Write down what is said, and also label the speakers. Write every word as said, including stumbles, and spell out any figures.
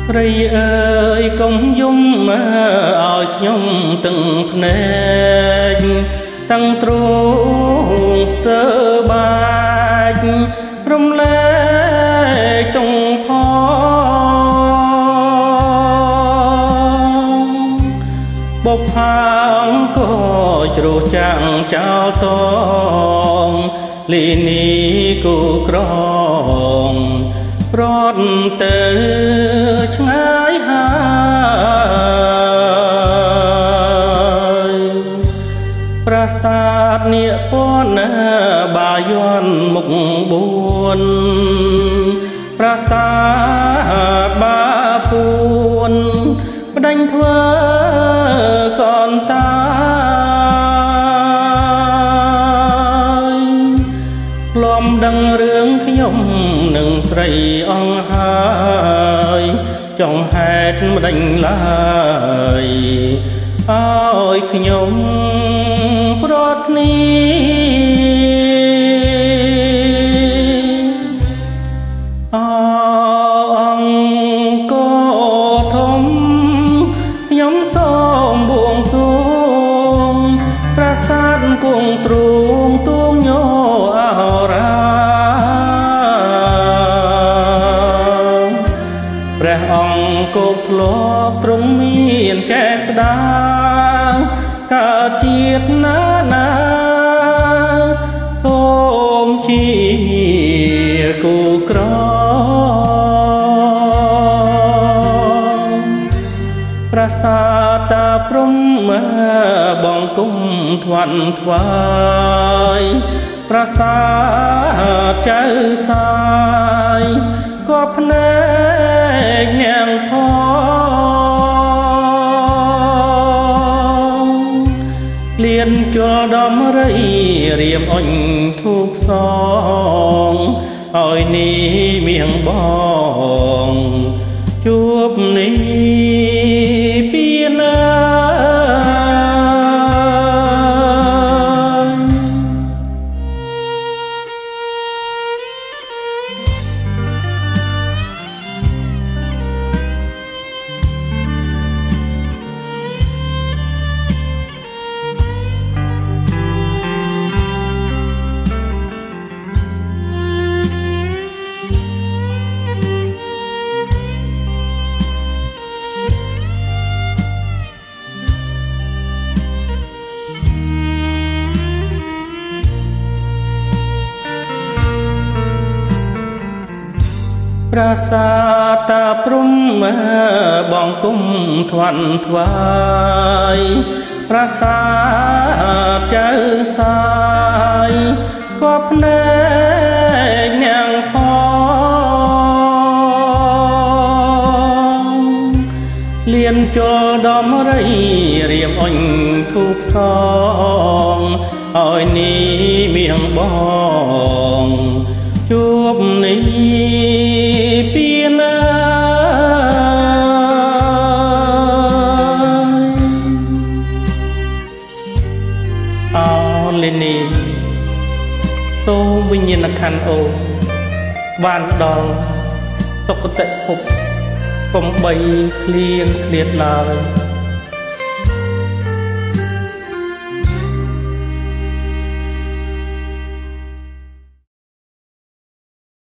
Speaker 1: រីអើយកុំយំឲ្យខ្ញុំទាំងភ្នែកតាំងទ្រូងស្ទើបាច់រំលែកតុងផងបបផាងក៏ជ្រោះចាំងចោលតងលីនីគូក្រងរត់ទៅឆ្ងាយហើយប្រាសាទនាគពន្ធបាយ័នមុខបួនប្រាសាទបាពួនបដិញធ្វើកនតាលំដឹងរឿងខ្ញុំនឹងស្រីអង្ហើយចង់ហេតុម្ដេចឡើយឲ្យខ្ញុំប្រត់គ្នាអអង្គធំខ្ញុំសូមបួងសួងប្រាសាទគង់ទ្រូងទួងញោអរាព្រះអង្គគោកធ្លាប់ទ្រង់មានចេស្តាកើតជាតិណាណាសូមជាគូក្រប្រាសាទតាព្រំបងគុំធ្វាន់ធ្វាយប្រាសាទចៅសាយក៏ភ្នែកនាងផងលៀនជលដំរីរៀមអុញធូបសងឲ្យនេះមៀងបងជួបនេះពីណាប្រាសាទតាព្រំបងគុំធ្វាន់ធ្វាយប្រាសាទចៅសាយក៏ភ្នែកនាងផងលៀនជលដំរីរៀមអុញធូបសងឲ្យនេះមៀងបងជួបនេះពីណាអោលីនីសូមវិញ្ញាណក្ខន្ធអូនបានដល់សុគតិភពកុំបីឃ្លៀងឃ្លាតឡើយ